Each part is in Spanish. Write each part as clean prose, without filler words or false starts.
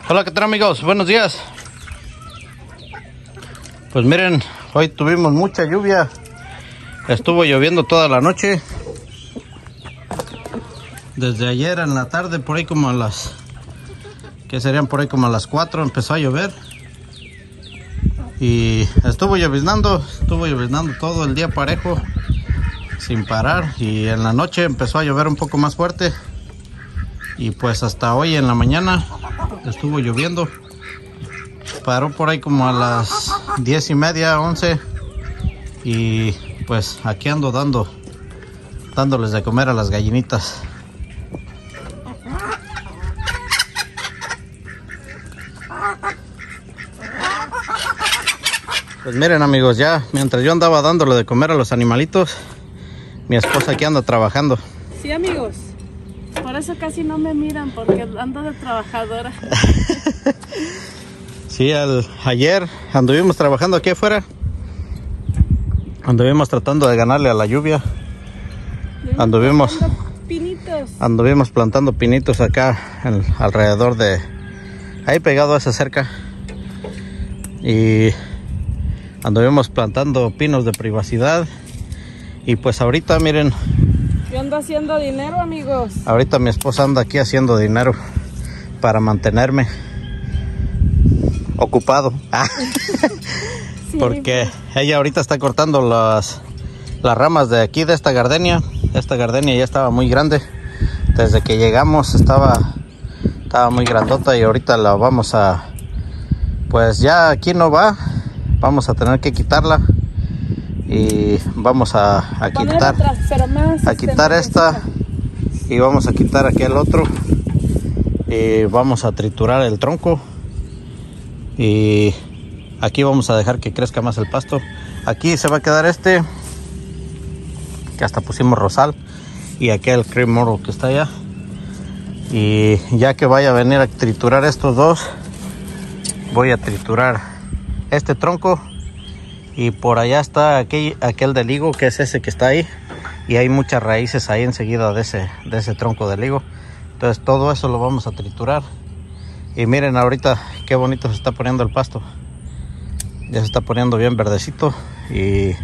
Hola, ¿qué tal amigos? Buenos días. Pues miren, hoy tuvimos mucha lluvia. Estuvo lloviendo toda la noche. Desde ayer en la tarde, por ahí como a las... que serían por ahí como a las 4, empezó a llover. Y estuvo lloviznando todo el día parejo, sin parar. Y en la noche empezó a llover un poco más fuerte. Y pues hasta hoy en la mañana estuvo lloviendo. Paró por ahí como a las 10:30, 11. Y pues aquí ando dándoles de comer a las gallinitas. Pues miren amigos, ya mientras yo andaba dándole de comer a los animalitos, mi esposa aquí anda trabajando. Sí amigos, por eso casi no me miran, porque ando de trabajadora. Sí, ayer anduvimos trabajando aquí afuera. Anduvimos tratando de ganarle a la lluvia. Anduvimos plantando pinitos acá alrededor de ahí pegado a esa cerca. Y anduvimos plantando pinos de privacidad. Y pues ahorita miren, yo ando haciendo dinero amigos. Ahorita mi esposa anda aquí haciendo dinero para mantenerme ocupado. Sí, porque ella ahorita está cortando las ramas de aquí de esta gardenia. Esta gardenia ya estaba muy grande. Desde que llegamos estaba muy grandota y ahorita la vamos a... Pues ya aquí no va. Vamos a tener que quitarla. Y vamos a quitar esta. Y vamos a quitar aquel otro. Y vamos a triturar el tronco. Y aquí vamos a dejar que crezca más el pasto. Aquí se va a quedar este, que hasta pusimos rosal, y aquel cream moro que está allá. Y ya que vaya a venir a triturar estos dos, voy a triturar este tronco. Y por allá está aquel del higo, que es ese que está ahí. Y hay muchas raíces ahí enseguida de ese tronco del higo. Entonces todo eso lo vamos a triturar. Y miren ahorita qué bonito se está poniendo el pasto. Ya se está poniendo bien verdecito. Y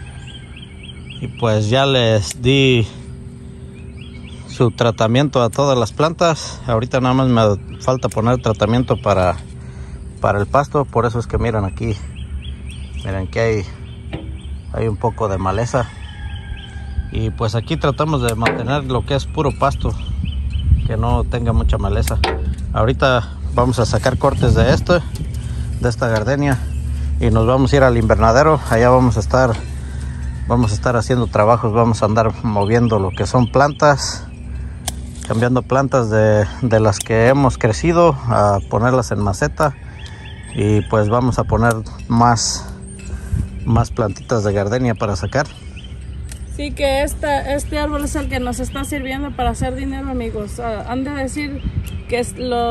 pues ya les di su tratamiento a todas las plantas. Ahorita nada más me falta poner tratamiento para el pasto. Por eso es que miren aquí. Miren que hay un poco de maleza. Y pues aquí tratamos de mantener lo que es puro pasto, que no tenga mucha maleza. Ahorita vamos a sacar cortes de esta gardenia y nos vamos a ir al invernadero. Allá vamos a estar haciendo trabajos. Vamos a andar moviendo lo que son plantas, cambiando plantas de las que hemos crecido a ponerlas en maceta. Y pues vamos a poner más plantitas de gardenia para sacar. Sí, que este árbol es el que nos está sirviendo para hacer dinero amigos. Han de decir que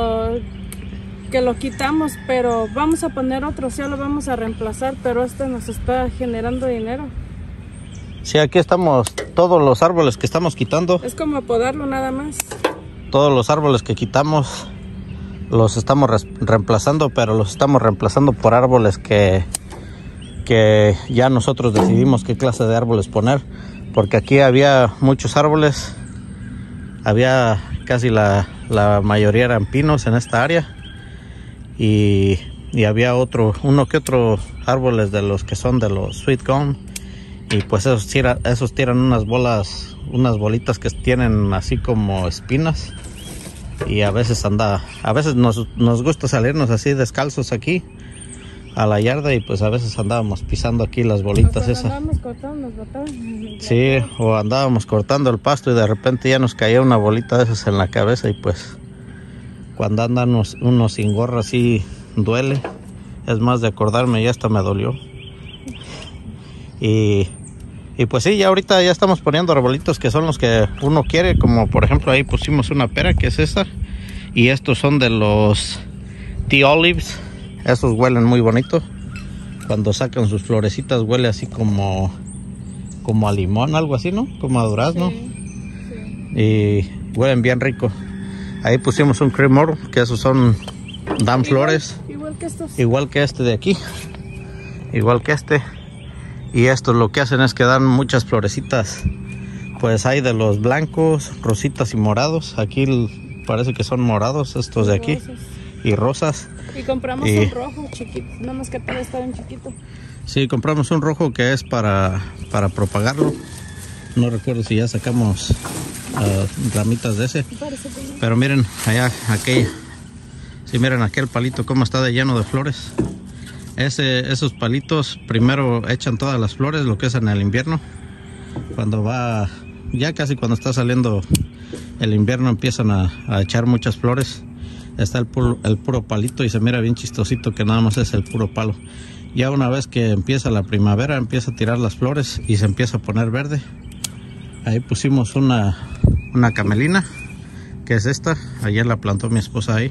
lo quitamos, pero vamos a poner otro, sí lo vamos a reemplazar, pero este nos está generando dinero. Sí, aquí estamos, todos los árboles que estamos quitando. Es como podarlo nada más. Todos los árboles que quitamos los estamos reemplazando, pero los estamos reemplazando por árboles que ya nosotros decidimos qué clase de árboles poner. Porque aquí había muchos árboles. Había casi la mayoría eran pinos en esta área. Y había uno que otro árboles de los que son de los sweet gum. Y pues esos tiran unas bolitas que tienen así como espinas. Y a veces nos gusta salirnos así descalzos aquí a la yarda, y pues a veces andábamos pisando aquí las bolitas esas. Andábamos cortando los botones. Sí, o andábamos cortando el pasto y de repente ya nos caía una bolita de esas en la cabeza, y pues cuando andan uno sin gorra así duele. Es más, de acordarme ya hasta me dolió. Y pues sí, ya ahorita ya estamos poniendo arbolitos que son los que uno quiere, como por ejemplo ahí pusimos una pera que es esta, y estos son de los tea olives. Estos huelen muy bonito. Cuando sacan sus florecitas huele así como a limón, algo así, ¿no? Como a durazno. Sí. Y huelen bien rico. Ahí pusimos un cream moro, que esos son dan flores. Igual que estos. Igual que este de aquí. Igual que este. Y estos lo que hacen es que dan muchas florecitas. Pues hay de los blancos, rositas y morados. Aquí parece que son morados estos de aquí. Rosas. Y rosas. Y compramos un rojo chiquito, nada más que todavía está bien chiquito. Sí, compramos un rojo que es para propagarlo. No recuerdo si ya sacamos ramitas de ese. Pero miren allá, aquella. Sí, miren aquel palito cómo está de lleno de flores. Esos palitos primero echan todas las flores, lo que es en el invierno. Cuando va, ya casi cuando está saliendo el invierno, empiezan a echar muchas flores. Está el puro palito y se mira bien chistosito que nada más es el puro palo. Ya una vez que empieza la primavera, empieza a tirar las flores y se empieza a poner verde. Ahí pusimos una camelina, que es esta. Ayer la plantó mi esposa ahí.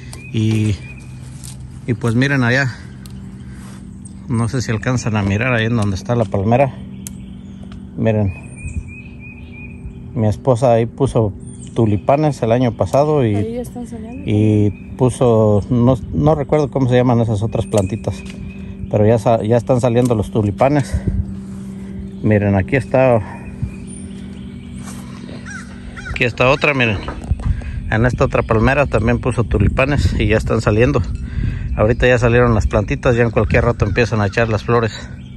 Y pues miren allá. No sé si alcanzan a mirar ahí en donde está la palmera. Miren. Mi esposa ahí puso tulipanes el año pasado Ahí están saliendo. y puso, no recuerdo cómo se llaman esas otras plantitas, pero ya están saliendo los tulipanes. Miren, aquí está otra, miren. En esta otra palmera también puso tulipanes y ya están saliendo. Ahorita ya salieron las plantitas, ya en cualquier rato empiezan a echar las flores.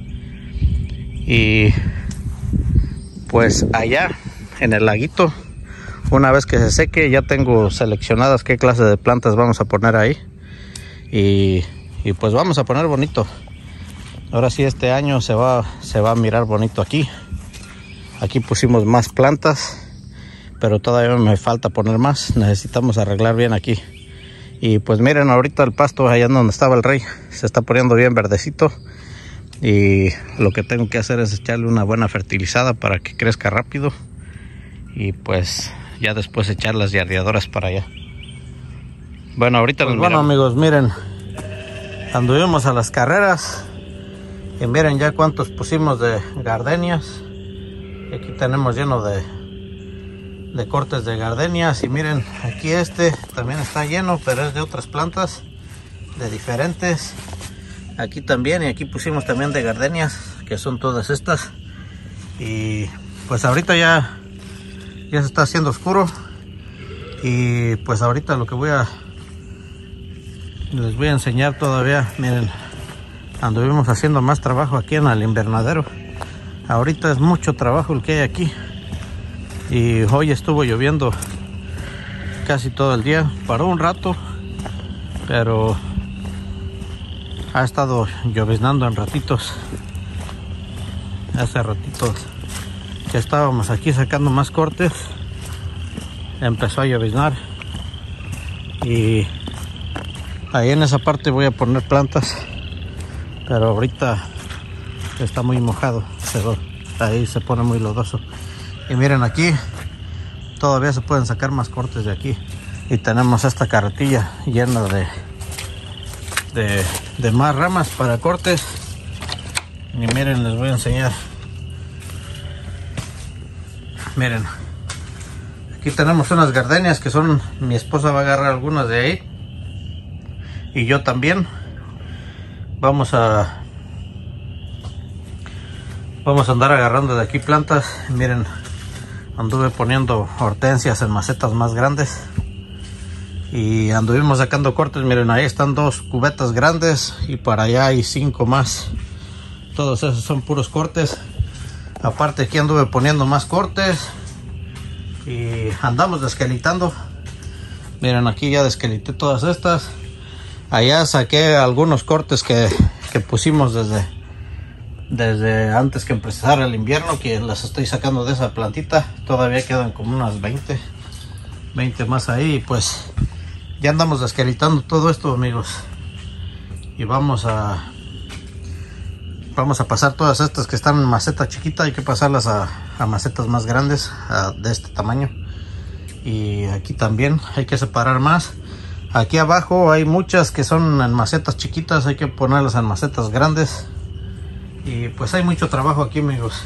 Y pues allá en el laguito, una vez que se seque, ya tengo seleccionadas qué clase de plantas vamos a poner ahí. Y pues vamos a poner bonito. Ahora sí, este año se va a mirar bonito aquí. Aquí pusimos más plantas, pero todavía me falta poner más. Necesitamos arreglar bien aquí. Y pues miren, ahorita el pasto allá donde estaba el rey se está poniendo bien verdecito. Y lo que tengo que hacer es echarle una buena fertilizada para que crezca rápido. Y pues ya después echar las yardeadoras para allá. Bueno, ahorita pues bueno, amigos, miren, anduvimos a las carreras y miren ya cuántos pusimos de gardenias. Y aquí tenemos lleno de cortes de gardenias. Y miren, aquí este también está lleno, pero es de otras plantas, de diferentes. Aquí también, y aquí pusimos también de gardenias, que son todas estas. Y pues ahorita ya se está haciendo oscuro. Y pues ahorita lo que les voy a enseñar todavía. Miren, anduvimos haciendo más trabajo aquí en el invernadero. Ahorita es mucho trabajo el que hay aquí. Y hoy estuvo lloviendo casi todo el día. Paró un rato, pero ha estado lloviznando en ratitos. Hace ratitos que estábamos aquí sacando más cortes, empezó a lloviznar. Y ahí en esa parte voy a poner plantas, pero ahorita está muy mojado, ahí se pone muy lodoso. Y miren, aquí todavía se pueden sacar más cortes de aquí. Y tenemos esta carretilla llena de más ramas para cortes. Y miren, les voy a enseñar. Miren, aquí tenemos unas gardenias que son, mi esposa va a agarrar algunas de ahí y yo también. Vamos a andar agarrando de aquí plantas. Miren, anduve poniendo hortensias en macetas más grandes y anduvimos sacando cortes. Miren, ahí están 2 cubetas grandes y para allá hay 5 más. Todos esos son puros cortes. Aparte aquí anduve poniendo más cortes y andamos desquelitando. Miren, aquí ya desquelité todas estas. Allá saqué algunos cortes que pusimos desde antes que empezara el invierno, que las estoy sacando de esa plantita. Todavía quedan como unas 20 más ahí. Y pues ya andamos desquelitando todo esto, amigos. Y vamos a pasar todas estas que están en maceta chiquita. Hay que pasarlas a macetas más grandes, de este tamaño. Y aquí también hay que separar más. Aquí abajo hay muchas que son en macetas chiquitas, hay que ponerlas en macetas grandes. Y pues hay mucho trabajo aquí, amigos.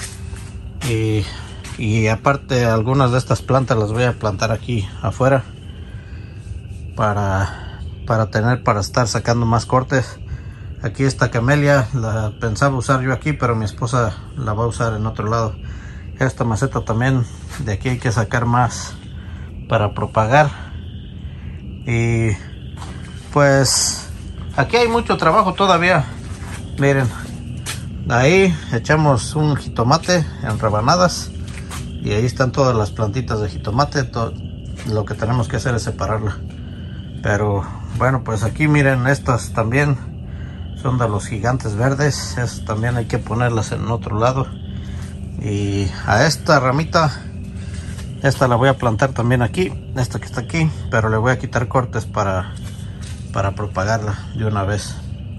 Y aparte, algunas de estas plantas las voy a plantar aquí afuera para para estar sacando más cortes. Aquí esta camelia la pensaba usar yo aquí, pero mi esposa la va a usar en otro lado. Esta maceta también, de aquí hay que sacar más para propagar. Y pues aquí hay mucho trabajo todavía. Miren, ahí echamos un jitomate en rebanadas y ahí están todas las plantitas de jitomate. Lo que tenemos que hacer es separarla. Pero bueno, pues aquí miren, estas también son de los gigantes verdes. Estas también hay que ponerlas en otro lado. Y a esta ramita, esta la voy a plantar también aquí, esta que está aquí, pero le voy a quitar cortes para propagarla de una vez.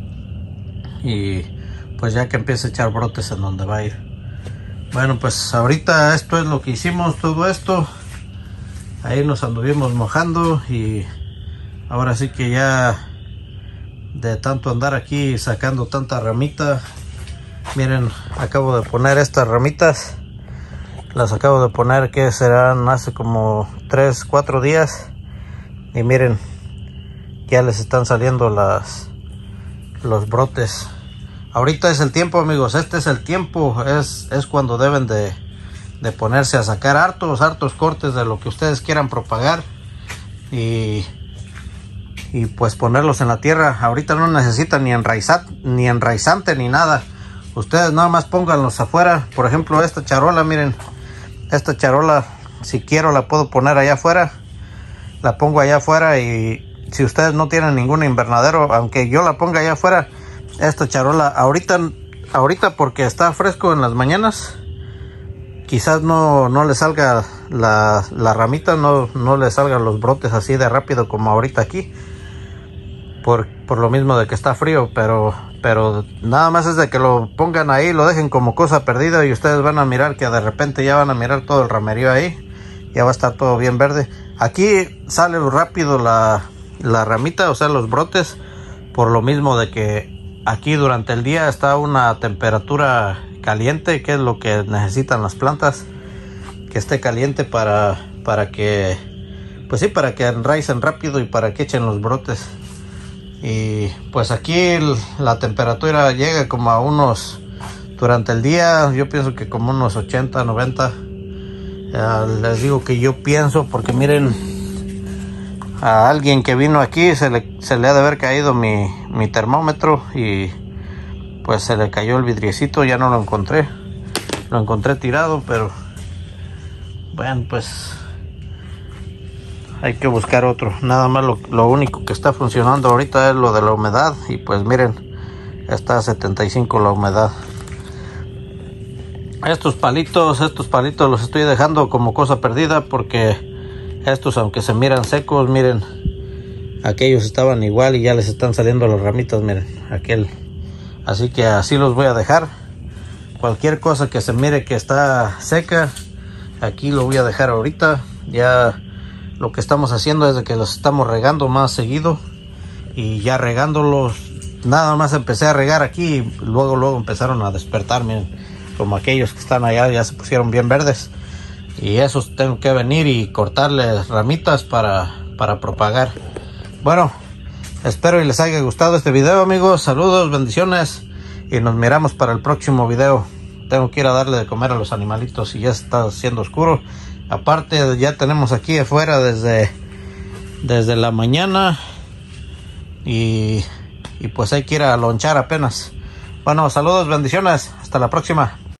Y pues ya que empiece a echar brotes en donde va a ir. Bueno, pues ahorita esto es lo que hicimos, todo esto. Ahí nos anduvimos mojando y ahora sí que ya de tanto andar aquí sacando tanta ramita. Miren, acabo de poner estas ramitas. Las acabo de poner que serán hace como 3-4 días. Y miren, ya les están saliendo los brotes. Ahorita es el tiempo, amigos. Este es el tiempo. Es cuando deben de ponerse a sacar hartos cortes de lo que ustedes quieran propagar. Y pues ponerlos en la tierra. Ahorita no necesitan ni enraizante ni nada. Ustedes nada más pónganlos afuera. Por ejemplo, esta charola, miren. Esta charola, si quiero la puedo poner allá afuera. La pongo allá afuera y si ustedes no tienen ningún invernadero, aunque yo la ponga allá afuera, esta charola, ahorita porque está fresco en las mañanas, quizás no le salga la ramita, no le salgan los brotes así de rápido como ahorita aquí. Por lo mismo de que está frío, pero nada más es de que lo pongan ahí, lo dejen como cosa perdida y ustedes van a mirar que de repente ya van a mirar todo el ramerío ahí, ya va a estar todo bien verde. Aquí sale rápido la ramita, o sea los brotes, por lo mismo de que aquí durante el día está una temperatura caliente, que es lo que necesitan las plantas, que esté caliente para que, pues sí, para que enraicen rápido y para que echen los brotes. Y pues aquí la temperatura llega como a unos, durante el día yo pienso que como unos 80, 90. Les digo que yo pienso porque miren, a alguien que vino aquí se le ha de haber caído mi termómetro y pues se le cayó el vidriecito, ya no lo encontré tirado, pero bueno, pues hay que buscar otro. Nada más lo único que está funcionando ahorita es lo de la humedad. Y pues miren, está a 75 la humedad. Estos palitos los estoy dejando como cosa perdida, porque estos, aunque se miran secos, miren, aquellos estaban igual y ya les están saliendo las ramitas, miren, aquel. Así que así los voy a dejar. Cualquier cosa que se mire que está seca, aquí lo voy a dejar ahorita. Ya lo que estamos haciendo es de que los estamos regando más seguido. Y ya regándolos, nada más empecé a regar aquí y luego empezaron a despertar, miren, como aquellos que están allá ya se pusieron bien verdes. Y esos tengo que venir y cortarles ramitas para propagar. Bueno, espero y les haya gustado este video, amigos. Saludos, bendiciones y nos miramos para el próximo video. Tengo que ir a darle de comer a los animalitos y ya está haciendo oscuro. Aparte ya tenemos aquí afuera desde la mañana y pues hay que ir a lonchar apenas. Bueno, saludos, bendiciones, hasta la próxima.